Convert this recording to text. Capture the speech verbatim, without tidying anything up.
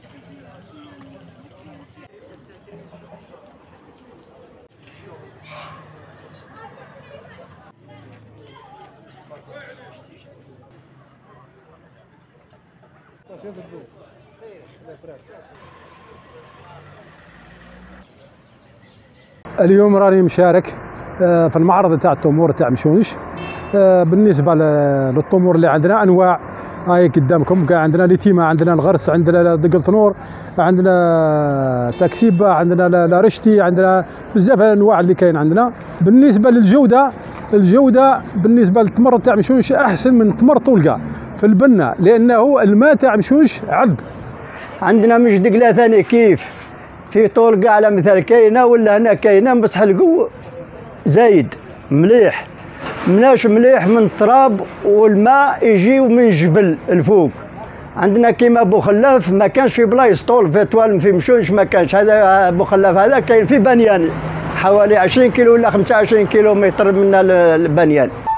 اليوم راني مشارك في المعرض تاع التمور تاع مشونش. بالنسبه للتمور اللي عندنا انواع هاي قدامكم، كاع عندنا ليتيما، عندنا الغرس، عندنا دقل تنور، عندنا تاكسيبا، عندنا لارشتي، عندنا بزاف الانواع اللي كاين عندنا. بالنسبه للجوده، الجوده بالنسبه للتمر تاع مشونش احسن من تمر طولقه في البنه، لانه الماء تاع مشونش عذب. عندنا مش دقله ثاني كيف في طولقه على مثال كاينه، ولا هنا كاينه بس حلقو زايد مليح، مناش مليح من التراب والماء يجيو من الجبل الفوق. عندنا كيما بوخلاف ما كانش في بلايص طول في طوال في مشونش ما كانش. هذا بوخلاف هذا كاين في بنيان حوالي عشرين كيلو ولا خمسة وعشرين كيلومتر من البنيان.